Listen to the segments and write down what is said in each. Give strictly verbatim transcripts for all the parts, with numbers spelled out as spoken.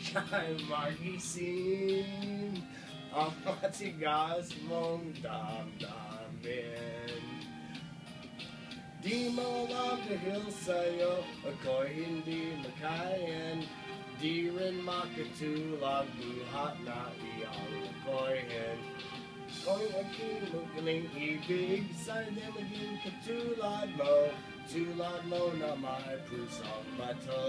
ika'y magising ang matigas mong damdamin. Di mo alam dahil sa'yo ako'y hindi makain. Di rin makatulog buhat na iyong lokohin. Kung aking muling ibig, sana maging katulad mo. Tulad mo na may pusong bato.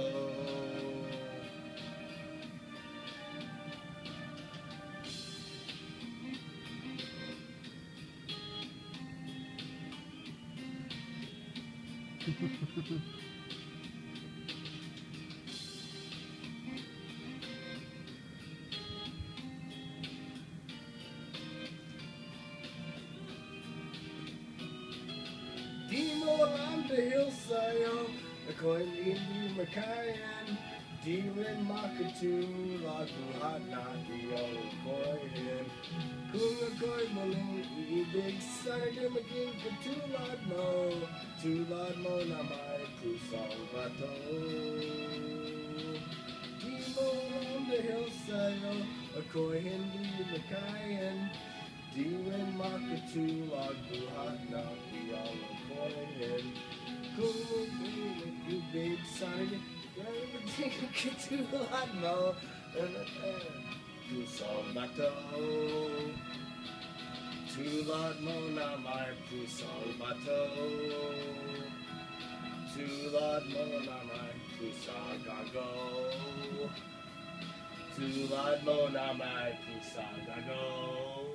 Di mo alam dahil sa'yo ako'y hindi makain. Di rin makatulog buhat na iyong lokohin. Kung ako'y muling iibig, sana maging katulad mo. Tulad mo na may pusong bato. Di mo alam dahil sa'yo ako'y hindi makain. Di rin makatulog buhat na iyong lokohin. Kung ako'y ibig, sana maging katulad mo. Pusong bato. Tulad mo na may pusong bato. Tulad mo na may Pusang Gago. Tulad mo na may Pusang Gago.